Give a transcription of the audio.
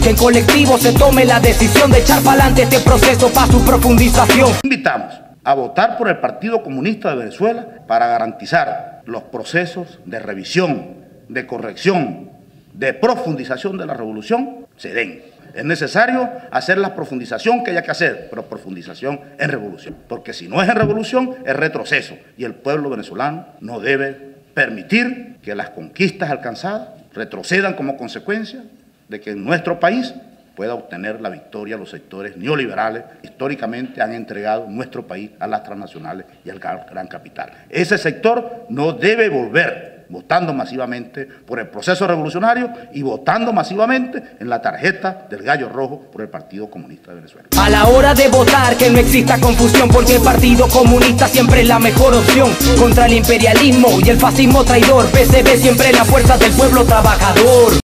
que en colectivo se tome la decisión de echar para adelante este proceso para su profundización. Invitamos a votar por el Partido Comunista de Venezuela para garantizar los procesos de revisión, de corrección, de profundización de la revolución se den. Es necesario hacer la profundización que haya que hacer, pero profundización en revolución. Porque si no es en revolución, es retroceso. Y el pueblo venezolano no debe permitir que las conquistas alcanzadas retrocedan como consecuencia de que en nuestro país pueda obtener la victoria los sectores neoliberales que históricamente han entregado nuestro país a las transnacionales y al gran capital. Ese sector no debe volver votando masivamente por el proceso revolucionario y votando masivamente en la tarjeta del gallo rojo por el Partido Comunista de Venezuela. A la hora de votar que no exista confusión, porque el Partido Comunista siempre es la mejor opción contra el imperialismo y el fascismo traidor. PCV siempre la fuerza del pueblo trabajador.